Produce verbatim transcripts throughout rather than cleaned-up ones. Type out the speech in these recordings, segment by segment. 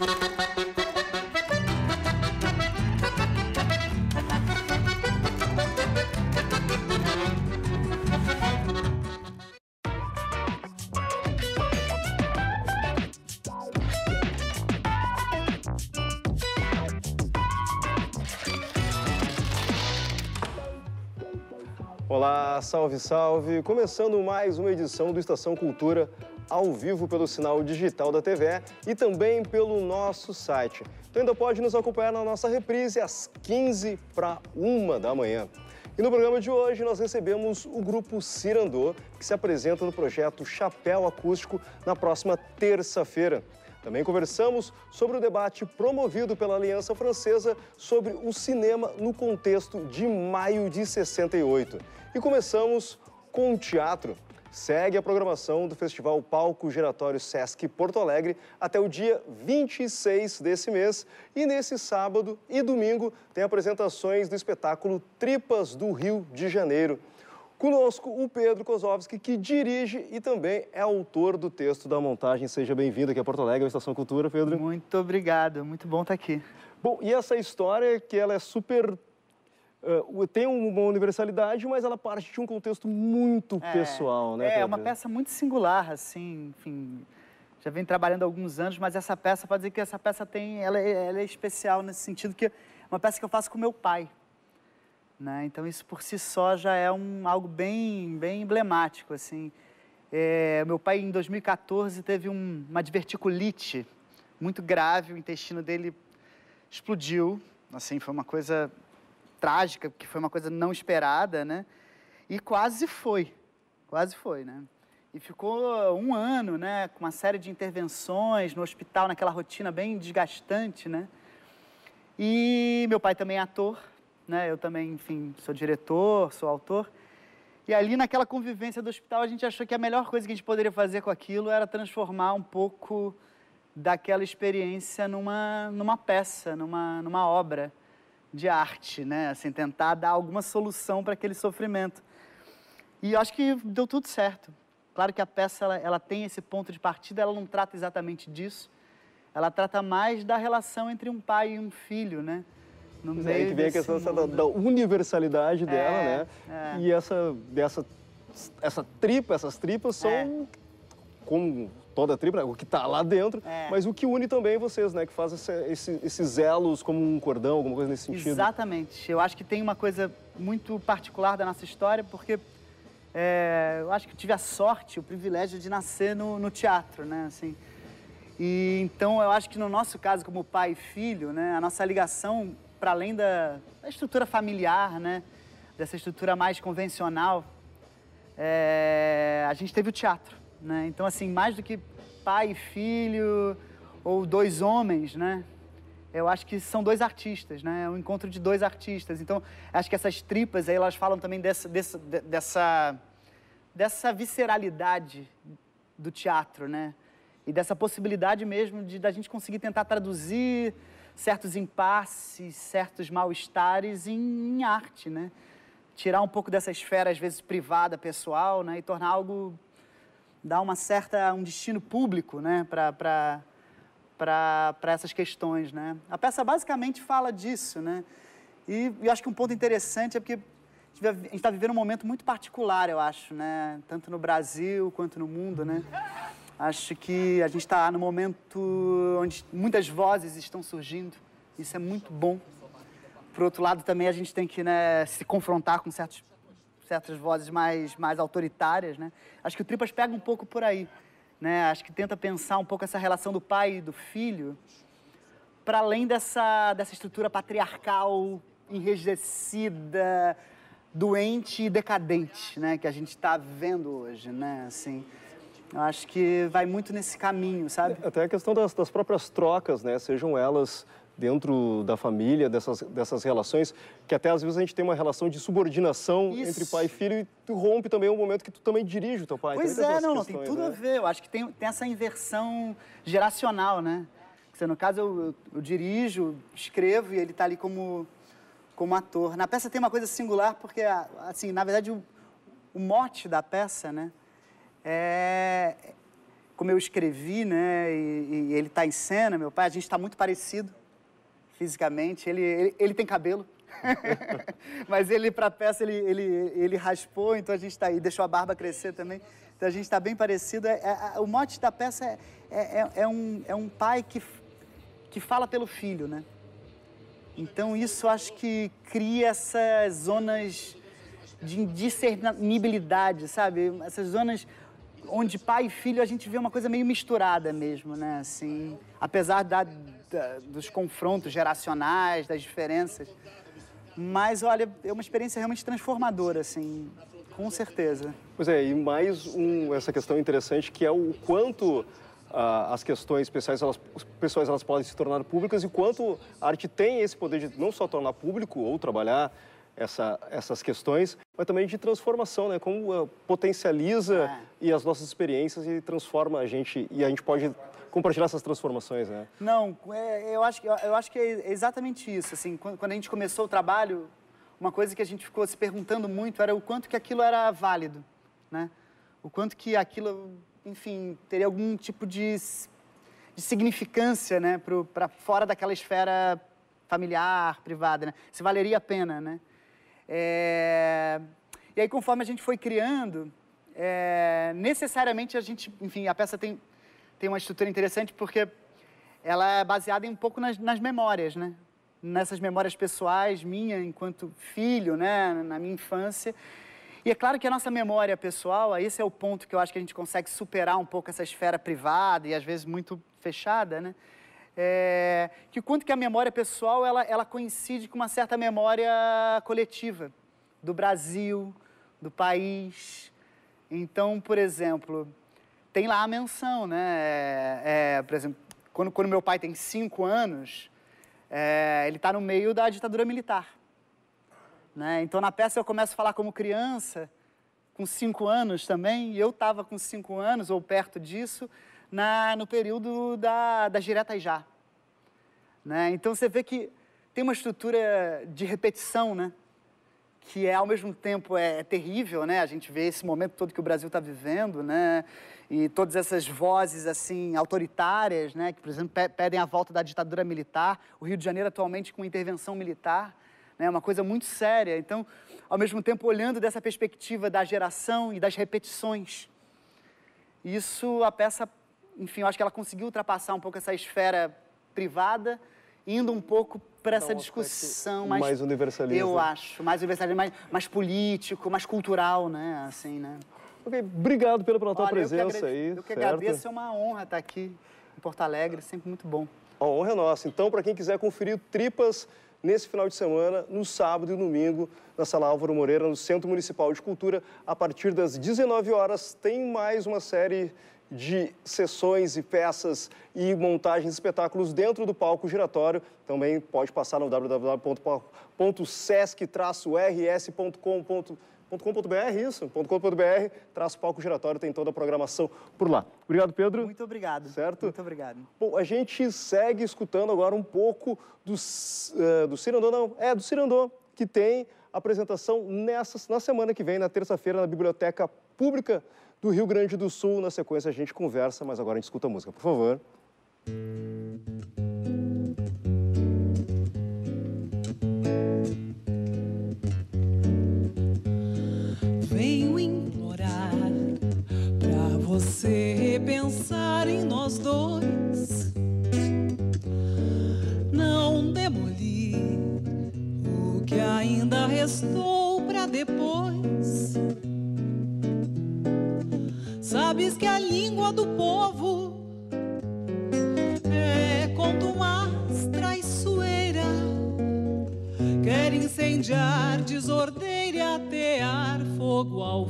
Olá, salve, salve! Começando mais uma edição do Estação Cultura, ao vivo pelo sinal digital da T V e também pelo nosso site. Então ainda pode nos acompanhar na nossa reprise às quinze para uma da manhã. E no programa de hoje nós recebemos o grupo Cirandô, que se apresenta no projeto Chapéu Acústico na próxima terça-feira. Também conversamos sobre o debate promovido pela Aliança Francesa sobre o cinema no contexto de maio de sessenta e oito. E começamos com o teatro. Segue a programação do Festival Palco Giratório Sesc Porto Alegre até o dia vinte e seis desse mês. E nesse sábado e domingo tem apresentações do espetáculo Tripas do Rio de Janeiro. Conosco o Pedro Kozovski, que dirige e também é autor do texto da montagem. Seja bem-vindo aqui a Porto Alegre, à Estação Cultura, Pedro. Muito obrigado, muito bom estar aqui. Bom, e essa história que ela é super... Uh, tem uma universalidade, mas ela parte de um contexto muito é, pessoal, né, É, Pedro? uma peça muito singular, assim, enfim... Já vem trabalhando há alguns anos, mas essa peça, pode dizer que essa peça tem... Ela é, ela é especial nesse sentido, que é uma peça que eu faço com meu pai. Né? Então, isso por si só já é um, algo bem, bem emblemático, assim. É, meu pai, em dois mil e quatorze, teve um, uma diverticulite muito grave, o intestino dele explodiu, assim, foi uma coisa trágica, porque foi uma coisa não esperada, né? E quase foi, quase foi, né? E ficou um ano, né, com uma série de intervenções no hospital, naquela rotina bem desgastante, né? E meu pai também é ator, né? Eu também, enfim, sou diretor, sou autor. E ali, naquela convivência do hospital, a gente achou que a melhor coisa que a gente poderia fazer com aquilo era transformar um pouco daquela experiência numa, numa peça, numa, numa obra de arte, né? Assim, tentar dar alguma solução para aquele sofrimento. E eu acho que deu tudo certo. Claro que a peça, ela, ela tem esse ponto de partida, ela não trata exatamente disso. Ela trata mais da relação entre um pai e um filho, né? No Mas meio aí que vem a questão da, da universalidade dela, é, né? É. E essa, dessa, essa tripa, essas tripas são, É. como toda tripa, né? O que está lá dentro, É. mas o que une também vocês, né? Que faz esse, esse, esses elos como um cordão, alguma coisa nesse sentido. Exatamente. Eu acho que tem uma coisa muito particular da nossa história, porque é, eu acho que eu tive a sorte, o privilégio de nascer no, no teatro, né? Assim, e então eu acho que no nosso caso, como pai e filho, né? A nossa ligação, para além da, da estrutura familiar, né? Dessa estrutura mais convencional, é, a gente teve o teatro, né? Então, assim, mais do que pai e filho, ou dois homens, né? Eu acho que são dois artistas, né? É um encontro de dois artistas. Então, acho que essas tripas aí, elas falam também dessa, dessa, dessa, dessa visceralidade do teatro, né? E dessa possibilidade mesmo de da gente conseguir tentar traduzir certos impasses, certos mal-estares em, em arte, né? Tirar um pouco dessa esfera, às vezes, privada, pessoal, né? E tornar algo... dar uma certa... um destino público, né? Para... para para essas questões, né? A peça basicamente fala disso, né? E eu acho que um ponto interessante é porque a gente está vivendo um momento muito particular, eu acho, né? Tanto no Brasil quanto no mundo, né? Acho que a gente está no momento onde muitas vozes estão surgindo. Isso é muito bom. Por outro lado, também a gente tem que, né, se confrontar com certos, certas vozes mais, mais autoritárias, né? Acho que o Tripas pega um pouco por aí. Né? Acho que tenta pensar um pouco essa relação do pai e do filho para além dessa, dessa estrutura patriarcal enrijecida, doente e decadente, né? Que a gente está vendo hoje, né? Assim, eu acho que vai muito nesse caminho, sabe? Até a questão das, das próprias trocas, né? Sejam elas dentro da família, dessas, dessas relações, que até às vezes a gente tem uma relação de subordinação Isso. entre pai e filho, e tu rompe também um momento que tu também dirige o teu pai. Pois é, não, não, tem tudo né? a ver. Eu acho que tem, tem essa inversão geracional, né? Porque, no caso, eu, eu, eu dirijo, escrevo e ele está ali como, como ator. Na peça tem uma coisa singular, porque, assim, na verdade, o, o mote da peça, né, é... como eu escrevi, né, e, e ele está em cena, meu pai, a gente está muito parecido fisicamente. Ele, ele, ele tem cabelo, mas ele, para a peça, ele, ele, ele raspou, então a gente está aí, deixou a barba crescer também. Então a gente está bem parecido. É, é, o mote da peça é, é, é, um, é um pai que, que fala pelo filho, né? Então isso acho que cria essas zonas de indiscernibilidade, sabe? Essas zonas onde pai e filho a gente vê uma coisa meio misturada mesmo, né? Assim, apesar da, da, dos confrontos geracionais, das diferenças. Mas, olha, é uma experiência realmente transformadora, assim, com certeza. Pois é, e mais um, essa questão interessante que é o quanto ah, as questões pessoais elas, pessoais elas podem se tornar públicas e quanto a arte tem esse poder de não só tornar público ou trabalhar Essa, essas questões, mas também de transformação, né? Como uh, potencializa é. e as nossas experiências e transforma a gente, e a gente pode compartilhar essas transformações, né? Não, é, eu, acho, eu, eu acho que é exatamente isso, assim, quando, quando a gente começou o trabalho, uma coisa que a gente ficou se perguntando muito era o quanto que aquilo era válido, né? O quanto que aquilo, enfim, teria algum tipo de, de significância, né? Para fora daquela esfera familiar, privada, né? Se valeria a pena, né? É... E aí, conforme a gente foi criando, é... necessariamente a gente, enfim, a peça tem, tem uma estrutura interessante porque ela é baseada em um pouco nas, nas memórias, né? Nessas memórias pessoais, minha enquanto filho, né? Na minha infância. E é claro que a nossa memória pessoal, esse é o ponto que eu acho que a gente consegue superar um pouco essa esfera privada e às vezes muito fechada, né? É, que quanto que a memória pessoal, ela, ela coincide com uma certa memória coletiva do Brasil, do país. Então, por exemplo, tem lá a menção, né? É, é, por exemplo, quando, quando meu pai tem cinco anos, é, ele está no meio da ditadura militar, né? Então, na peça eu começo a falar como criança, com cinco anos também, e eu estava com cinco anos, ou perto disso, Na, no período da, das diretas já. Né? Então, você vê que tem uma estrutura de repetição, né? Que é, ao mesmo tempo é, é terrível, né? A gente vê esse momento todo que o Brasil está vivendo, né? E todas essas vozes, assim, autoritárias, né? Que, por exemplo, pe pedem a volta da ditadura militar. O Rio de Janeiro, atualmente, com intervenção militar. É, né? Uma coisa muito séria. Então, ao mesmo tempo, olhando dessa perspectiva da geração e das repetições. Isso, a peça... Enfim, eu acho que ela conseguiu ultrapassar um pouco essa esfera privada, indo um pouco para essa discussão mais... Mais universalista. Eu acho, mais universalista, mais, mais político, mais cultural, né? Assim, né? Ok, obrigado pela, pela tua Olha, presença eu que aí. Eu que certo? agradeço, é uma honra estar aqui em Porto Alegre, sempre muito bom. A honra é nossa. Então, para quem quiser conferir Tripas nesse final de semana, no sábado e domingo, na Sala Álvaro Moreira, no Centro Municipal de Cultura, a partir das dezenove horas, tem mais uma série de sessões e peças e montagens de espetáculos dentro do palco giratório. Também pode passar no w w w ponto sesc traço r s ponto com ponto br, isso, .com.br, traço palco giratório, tem toda a programação por lá. Obrigado, Pedro. Muito obrigado. Certo? Muito obrigado. Bom, a gente segue escutando agora um pouco do, uh, do Cirandô, não, é do Cirandô, que tem apresentação nessa, na semana que vem, na terça-feira, na Biblioteca Pública do Rio Grande do Sul. Na sequência a gente conversa, mas agora a gente escuta a música, por favor. Venho implorar pra você repensar em nós dois, não demolir o que ainda restou pra depois. Sabes que a língua do povo é contumaz, traiçoeira, quer incendiar, desordeira e atear fogo ao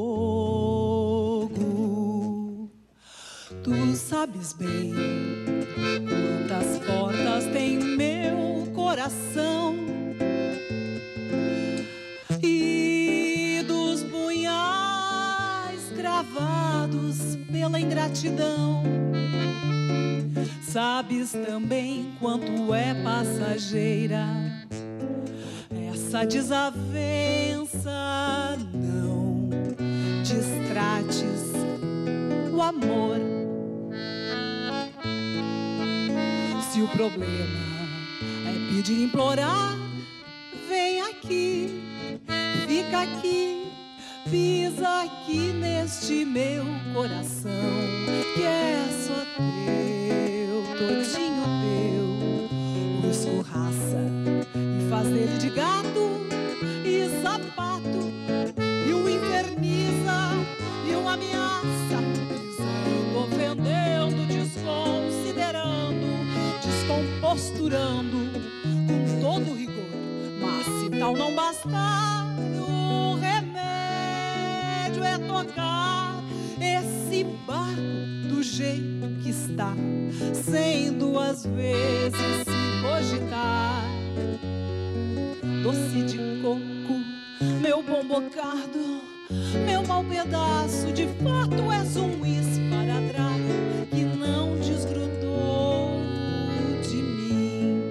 fogo. Tu sabes bem quantas portas tem meu coração e dos punhais cravados pela ingratidão. Sabes também quanto é passageira essa desavença. Não distrates o amor Se o problema é pedir, implorar, vem aqui, fica aqui, pisa aqui neste meu coração, que é só teu, todinho teu. O escorraça e faz dele de gato e sapato, e o inferniza e o ameaça, pisando, ofendendo, desconsiderando, descomposturando com todo rigor. Mas se tal não bastar, o remédio é tocar esse barco do jeito que está, sem duas vezes se cogitar. Doce de coco, meu bom bocado, meu mau pedaço, de fato és um esparadrapo que não desgrudou de mim.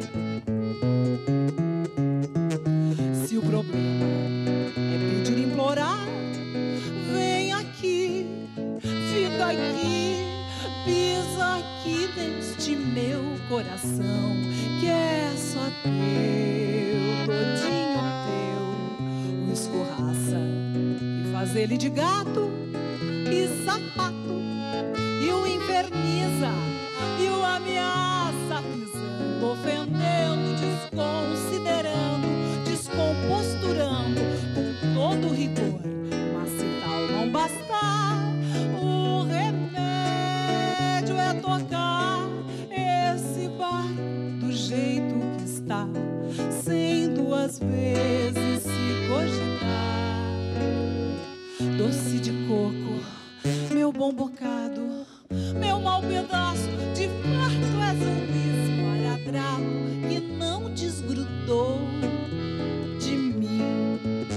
Se o problema é pedir, implorar, vem aqui, fica aqui, pisa aqui neste meu coração, que é só teu, todinho teu. O escorraça e faz ele de gato e sapato, e o inferniza e o ameaça, pisando, ofendendo, desconsiderando, descomposturando com todo rigor. Mas se tal não bastar, o remédio é tocar esse barco do jeito que está, sem duas vezes se cogitar. Doce de coco, meu bom bocado, meu mau pedaço, de fato és um esparadrapo que não desgrudou de mim.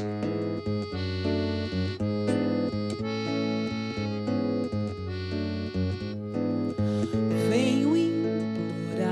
Venho implorar.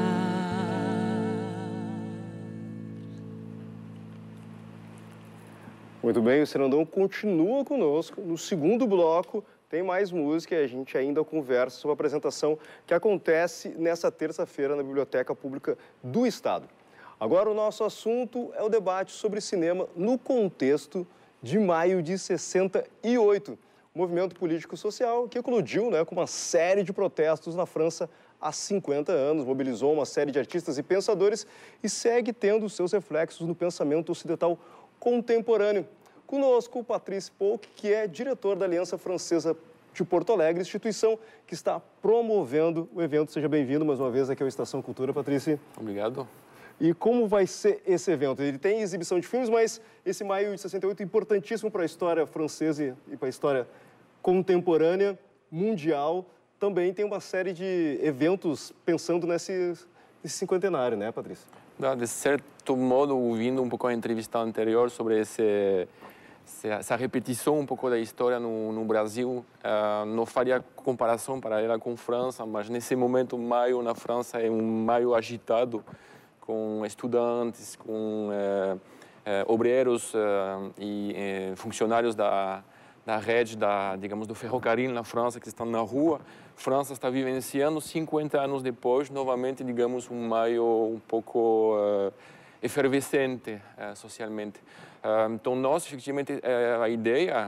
Muito bem, o Cirandão continua conosco. No segundo bloco tem mais música e a gente ainda conversa sobre a apresentação que acontece nessa terça-feira na Biblioteca Pública do Estado. Agora o nosso assunto é o debate sobre cinema no contexto de maio de sessenta e oito. Um movimento político-social que eclodiu, né, com uma série de protestos na França há cinquenta anos, mobilizou uma série de artistas e pensadores e segue tendo seus reflexos no pensamento ocidental contemporâneo. Conosco, Patrice Polk, que é diretor da Aliança Francesa de Porto Alegre, instituição que está promovendo o evento. Seja bem-vindo mais uma vez aqui ao Estação Cultura, Patrice. Obrigado. E como vai ser esse evento? Ele tem exibição de filmes, mas esse maio de sessenta e oito é importantíssimo para a história francesa e para a história contemporânea, mundial. Também tem uma série de eventos pensando nesse, nesse cinquentenário, né, Patrícia? De certo modo, ouvindo um pouco a entrevista anterior sobre esse, essa repetição um pouco da história no, no Brasil, uh, não faria comparação para ela com a França, mas nesse momento, maio na França é um maio agitado, com estudantes, com uh, uh, obreiros uh, e uh, funcionários da da rede, da, digamos, do ferrocarril na França, que estão na rua. A França está vivenciando, cinquenta anos depois, novamente, digamos, um maio um pouco uh, efervescente uh, socialmente. Uh, então, nós, efetivamente, uh, a ideia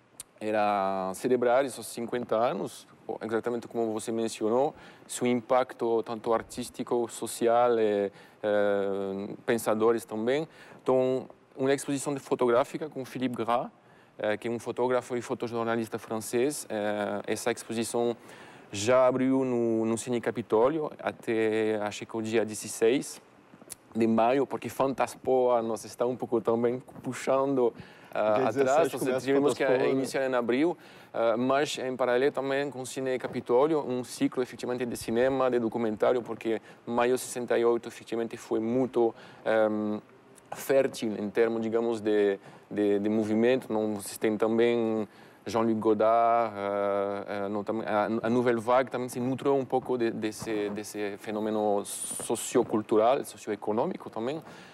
era celebrar esses cinquenta anos, exatamente como você mencionou, seu impacto tanto artístico, social e uh, pensadores também. Então, uma exposição fotográfica com Philippe Gras, que é um fotógrafo e fotojornalista francês. Essa exposição já abriu no, no Cine Capitólio até, acho que o dia dezesseis de maio, porque Fantaspoa nos está um pouco também puxando uh, atrás. Então, tivemos que iniciar em abril, uh, mas em paralelo também com o Cine Capitólio, um ciclo efetivamente de cinema, de documentário, porque maio de sessenta e oito efetivamente foi muito um, fértil em termos, digamos, de De, de movimento. Não, vocês têm também Jean-Luc Godard, uh, uh, não, também, a, a Nouvelle Vague também se nutrou um pouco de, desse, desse fenômeno sociocultural, socioeconômico também.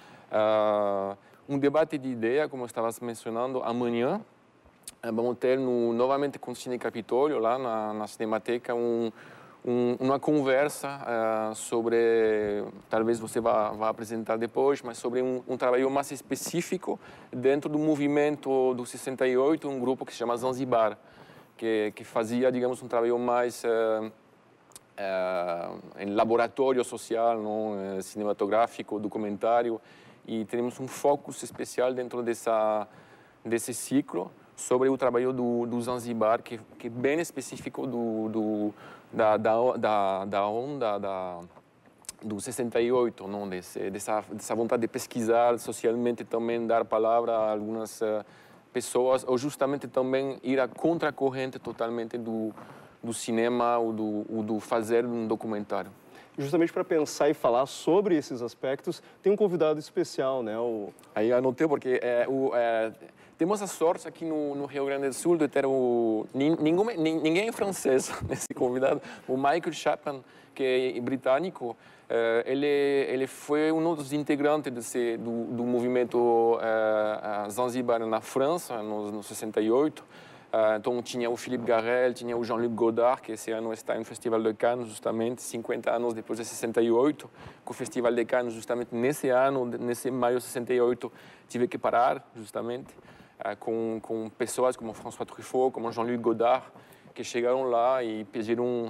Uh, um debate de ideia, como estavas mencionando, amanhã uh, vamos ter no, novamente com o Cine Capitólio, lá na, na Cinemateca, um, um, uma conversa uh, sobre, talvez você vá, vá apresentar depois, mas sobre um, um trabalho mais específico dentro do movimento do sessenta e oito, um grupo que se chama Zanzibar, que, que fazia, digamos, um trabalho mais uh, uh, em laboratório social, não? Uh, cinematográfico, documentário, e temos um foco especial dentro dessa, desse ciclo sobre o trabalho do, do Zanzibar, que, que é bem específico do, do, da, da, da, da onda da, do sessenta e oito, não? Desse, dessa, dessa vontade de pesquisar socialmente, também dar palavra a algumas uh, pessoas, ou justamente também ir à contracorrente totalmente do, do cinema ou do, ou do fazer um documentário. Justamente para pensar e falar sobre esses aspectos, tem um convidado especial, né? O... Aí anotei porque é, o, é, temos a sorte aqui no, no Rio Grande do Sul de ter o ninguém, ninguém é francês nesse convidado, o Michael Chapman, que é britânico. É, ele ele foi um dos integrantes desse, do, do movimento é, Zanzibar na França, nos no sessenta e oito. Uh, então tinha o Philippe Garrel, tinha o Jean-Luc Godard, que esse ano está no Festival de Cannes, justamente, cinquenta anos depois de sessenta e oito, que o Festival de Cannes, justamente nesse ano, nesse maio de sessenta e oito, tive que parar, justamente, uh, com, com pessoas como François Truffaut, como Jean-Luc Godard, que chegaram lá e pediram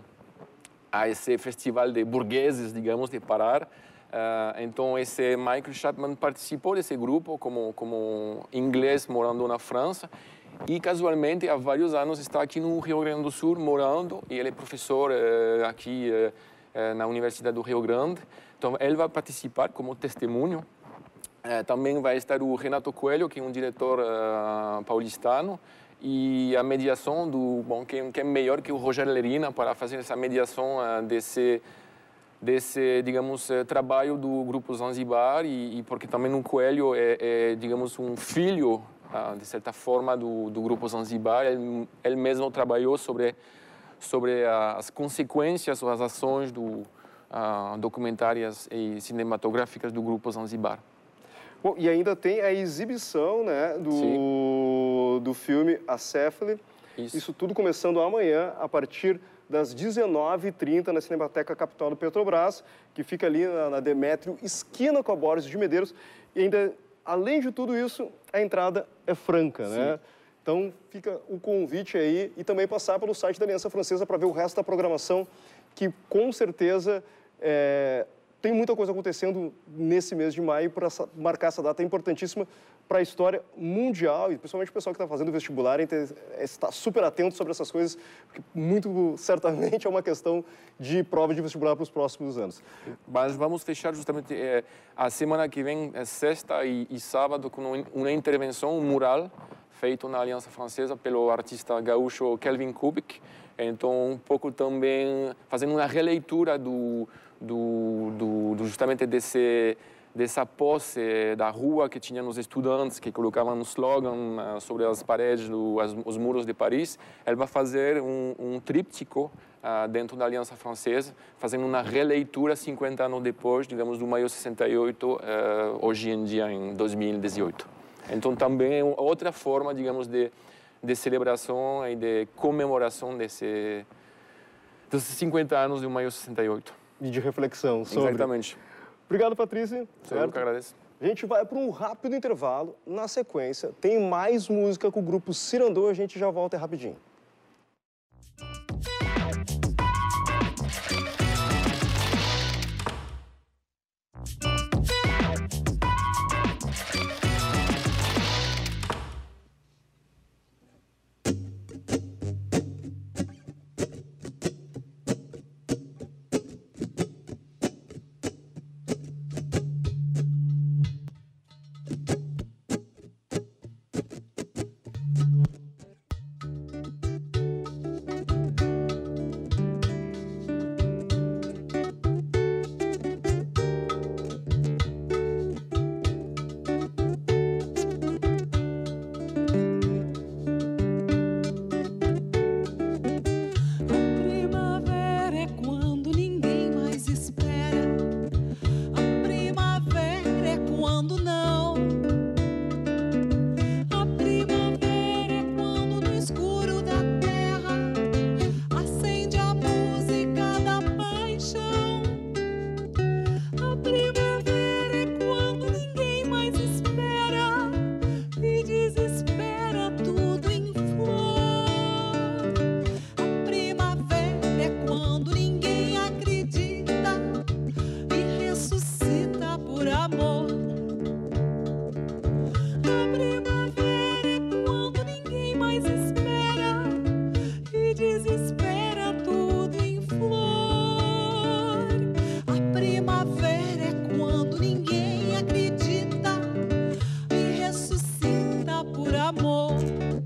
a esse festival de burgueses, digamos, de parar. Uh, então esse Michael Chapman participou desse grupo como, como inglês morando na França. E, casualmente, há vários anos está aqui no Rio Grande do Sul, morando, e ele é professor uh, aqui uh, na Universidade do Rio Grande. Então, ele vai participar como testemunho. Uh, também vai estar o Renato Coelho, que é um diretor uh, paulistano, e a mediação do... Bom, quem, quem é melhor que o Rogério Lerina para fazer essa mediação uh, desse, desse, digamos, uh, trabalho do Grupo Zanzibar, e, e porque também o Coelho é, é, digamos, um filho, de certa forma, do, do Grupo Zanzibar. Ele, ele mesmo trabalhou sobre, sobre as consequências ou as ações do, uh, documentárias e cinematográficas do Grupo Zanzibar. Bom, e ainda tem a exibição, né, do, do filme Acéfale. Isso. Isso tudo começando amanhã, a partir das dezenove e trinta, na Cinemateca Capital do Petrobras, que fica ali na, na Demétrio, esquina com a Borges de Medeiros. E ainda... Além de tudo isso, a entrada é franca, Sim. né? Então, fica o convite aí e também passar pelo site da Aliança Francesa para ver o resto da programação, que com certeza é, tem muita coisa acontecendo nesse mês de maio para marcar essa data importantíssima para a história mundial e principalmente o pessoal que está fazendo vestibular está super atento sobre essas coisas, porque muito certamente é uma questão de prova de vestibular para os próximos anos. Mas vamos fechar justamente é, a semana que vem, é sexta e, e sábado, com uma intervenção, um mural feito na Aliança Francesa pelo artista gaúcho Kelvin Kubik. Então, um pouco também fazendo uma releitura do, do, do, do justamente desse dessa posse da rua que tinha nos estudantes, que colocavam um slogan uh, sobre as paredes, do, as, os muros de Paris. Ele vai fazer um, um tríptico uh, dentro da Aliança Francesa, fazendo uma releitura cinquenta anos depois, digamos, do maio de sessenta e oito, uh, hoje em dia, em dois mil e dezoito. Então, também é outra forma, digamos, de, de celebração e de comemoração desse, desses cinquenta anos do maio de sessenta e oito. E de reflexão sobre... Exatamente. Obrigado, Patrícia. Eu que agradeço. A gente vai para um rápido intervalo. Na sequência, tem mais música com o grupo Cirandô. A gente já volta rapidinho. amor. A primavera é quando ninguém mais espera e desespera tudo em flor. A primavera é quando ninguém acredita e ressuscita por amor.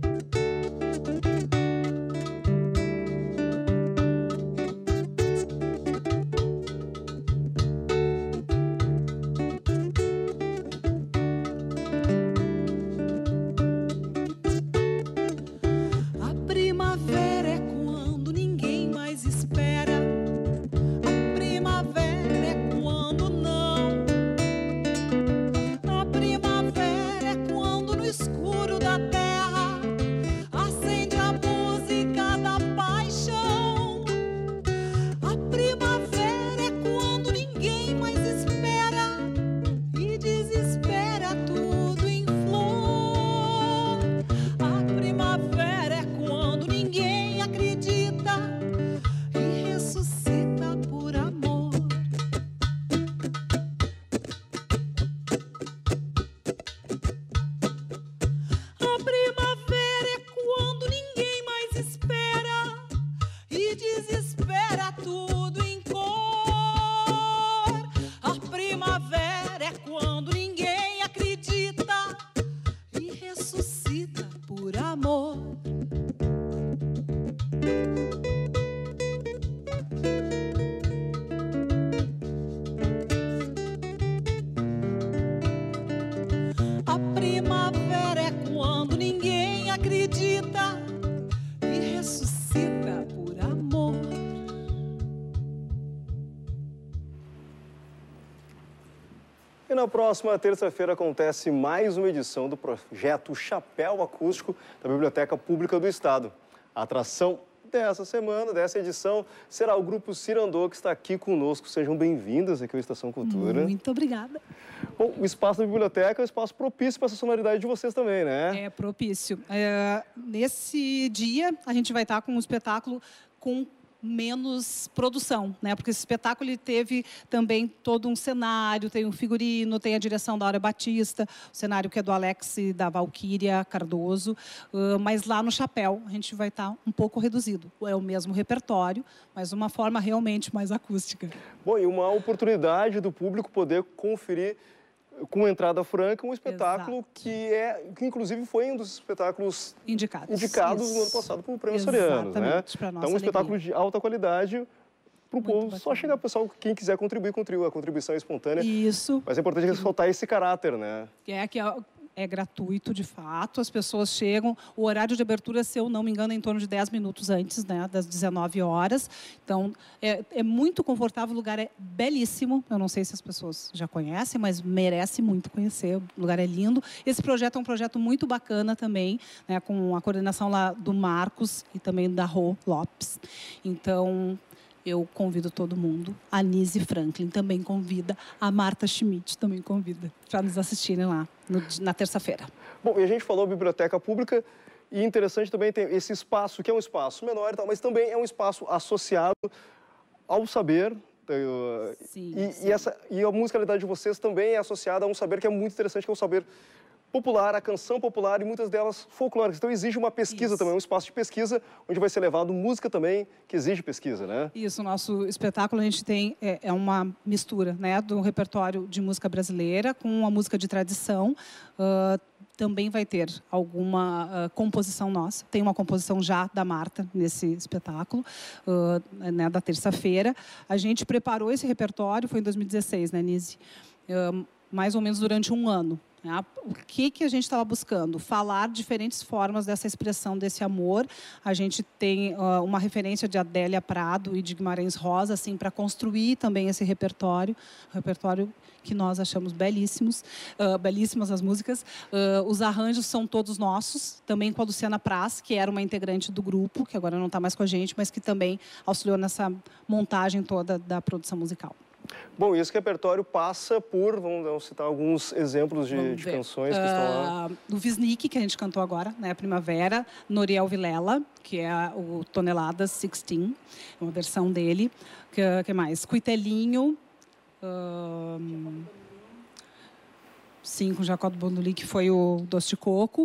E na próxima terça-feira acontece mais uma edição do projeto Chapéu Acústico da Biblioteca Pública do Estado. A atração dessa semana, dessa edição, será o Grupo Cirandô, que está aqui conosco. Sejam bem-vindas aqui ao Estação Cultura. Muito obrigada. Bom, o espaço da biblioteca é um espaço propício para essa sonoridade de vocês também, né? É propício. É, nesse dia, a gente vai estar com um espetáculo com menos produção, né? Porque esse espetáculo ele teve também todo um cenário, tem um figurino, tem a direção da Áurea Batista, o cenário que é do Alex e da Valquíria Cardoso, uh, mas lá no Chapéu a gente vai estar um pouco reduzido. É o mesmo repertório, mas de uma forma realmente mais acústica. Bom, e uma oportunidade do público poder conferir com entrada franca um espetáculo que é que inclusive foi um dos espetáculos indicados, indicados Isso. no ano passado pelo Prêmio Açoriano, né? Então um espetáculo alegria. de alta qualidade para o povo. bacana. Só chegar, pessoal, quem quiser contribuir, contribui. A contribuição é espontânea. Isso. Mas é importante ressaltar esse caráter, né? É que é, é gratuito, de fato. As pessoas chegam. O horário de abertura, se eu não me engano, é em torno de dez minutos antes, né, das dezenove horas. Então, é, é muito confortável. O lugar é belíssimo. Eu não sei se as pessoas já conhecem, mas merece muito conhecer. O lugar é lindo. Esse projeto é um projeto muito bacana também, né, com a coordenação lá do Marcos e também da Rô Lopes. Então, eu convido todo mundo. A Nise Franklin também convida. A Marta Schmidt também convida para nos assistirem lá no, na terça-feira. Bom, e a gente falou biblioteca pública e interessante também tem esse espaço, que é um espaço menor e tal, mas também é um espaço associado ao saber. Sim, e, sim. E, essa, e a musicalidade de vocês também é associada a um saber que é muito interessante, que é o saber popular, a canção popular e muitas delas folclóricas. Então exige uma pesquisa Isso. também, um espaço de pesquisa, onde vai ser levado música também, que exige pesquisa, né? Isso, o nosso espetáculo a gente tem, é, é uma mistura, né, do repertório de música brasileira com a música de tradição. Uh, também vai ter alguma uh, composição nossa. Tem uma composição já da Marta nesse espetáculo, uh, né, da terça-feira. A gente preparou esse repertório, foi em dois mil e dezesseis, né, Nise? Uh, mais ou menos durante um ano. O que, que a gente estava buscando? Falar diferentes formas dessa expressão, desse amor. A gente tem uh, uma referência de Adélia Prado e de Guimarães Rosa, assim, para construir também esse repertório. Repertório que nós achamos belíssimos, uh, belíssimas as músicas. Uh, os arranjos são todos nossos, também com a Luciana Praz, que era uma integrante do grupo, que agora não está mais com a gente, mas que também auxiliou nessa montagem toda da produção musical. Bom, e esse repertório passa por, vamos citar alguns exemplos de, de canções que uh, estão lá. O Wisnik, que a gente cantou agora, né, Primavera, Noriel Vilela, que é o Toneladas dezesseis, uma versão dele. Que, que mais? Cuitelinho. Uh, Sim, com Jacó do Bondolim, que foi o Doce de Coco.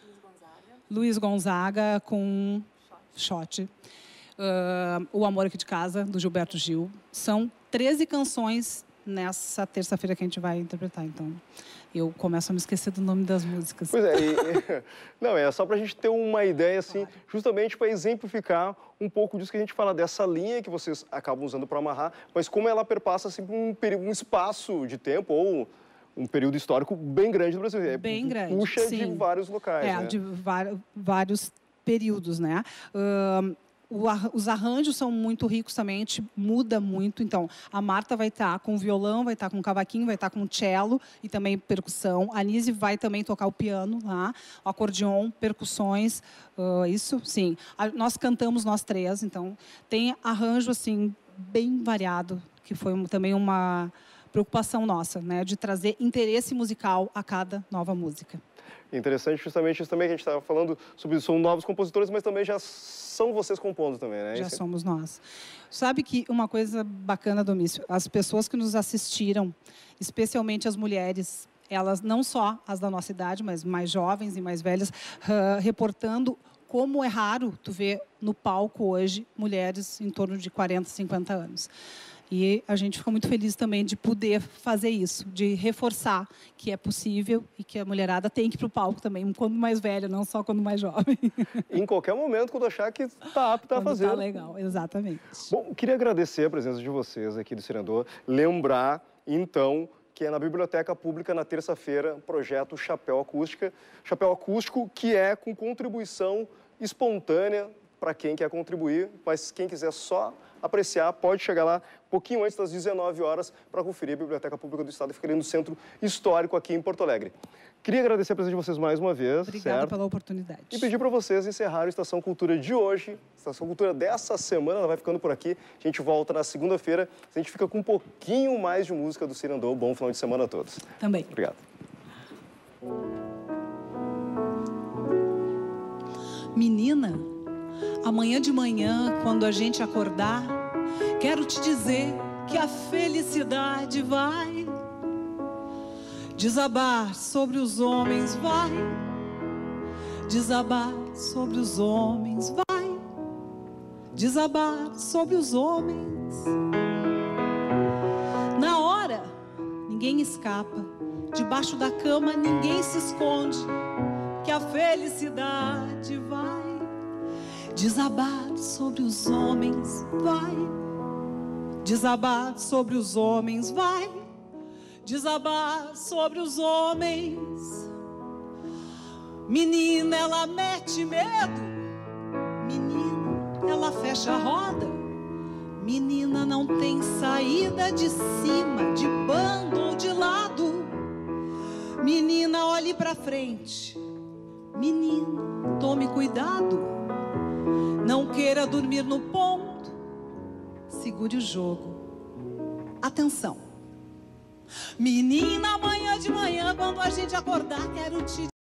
Luiz Gonzaga com Shot. Uh, o Amor Aqui de Casa, do Gilberto Gil. São treze canções nessa terça-feira que a gente vai interpretar. Então, eu começo a me esquecer do nome das músicas. Pois é, e, não, é só para a gente ter uma ideia, assim, claro. Justamente para exemplificar um pouco disso que a gente fala, dessa linha que vocês acabam usando para amarrar, mas como ela perpassa assim, um, um espaço de tempo ou um período histórico bem grande do Brasil. Bem grande, puxa sim. de vários locais, É, né? de vários períodos, né? Uh, os arranjos são muito ricos também, a gente muda muito. Então, a Marta vai estar com violão, vai estar com cavaquinho, vai estar com cello e também percussão. A Nise vai também tocar o piano lá, o acordeon, percussões, uh, isso, sim. A, nós cantamos nós três, então tem arranjo assim bem variado, que foi também uma preocupação nossa, né, de trazer interesse musical a cada nova música. Interessante justamente isso também que a gente estava falando sobre, são novos compositores, mas também já são vocês compondo também, né? Já isso... somos nós. Sabe que uma coisa bacana, Domício, as pessoas que nos assistiram, especialmente as mulheres, elas não só as da nossa idade, mas mais jovens e mais velhas, uh, reportando como é raro tu ver no palco hoje mulheres em torno de quarenta, cinquenta anos. E a gente fica muito feliz também de poder fazer isso, de reforçar que é possível e que a mulherada tem que ir para o palco também, quando mais velha, não só quando mais jovem. Em qualquer momento, quando achar que está apto a fazer. Está legal, exatamente. Bom, queria agradecer a presença de vocês aqui do Cirandor. Lembrar, então, que é na Biblioteca Pública, na terça-feira, projeto Chapéu Acústica. Chapéu Acústico, que é com contribuição espontânea para quem quer contribuir, mas quem quiser só apreciar, pode chegar lá um pouquinho antes das dezenove horas para conferir a Biblioteca Pública do Estado, fica ali no Centro Histórico aqui em Porto Alegre. Queria agradecer a presença de vocês mais uma vez. Obrigada certo? pela oportunidade. E pedir para vocês encerrarem a Estação Cultura de hoje. Estação Cultura dessa semana, ela vai ficando por aqui. A gente volta na segunda-feira. A gente fica com um pouquinho mais de música do Cirandor. Bom final de semana a todos. Também. Obrigado. Menina, amanhã de manhã, quando a gente acordar, quero te dizer que a felicidade vai desabar sobre os homens, vai desabar sobre os homens, vai desabar sobre os homens. Na hora, ninguém escapa, debaixo da cama ninguém se esconde, que a felicidade vai desabar sobre os homens, vai desabar sobre os homens, vai desabar sobre os homens. Menina, ela mete medo, menina, ela fecha a roda, menina não tem saída de cima, de bando ou de lado. Menina, olhe pra frente, menina, tome cuidado, não queira dormir no ponto, segure o jogo. Atenção. Menina, amanhã de manhã, quando a gente acordar, quero te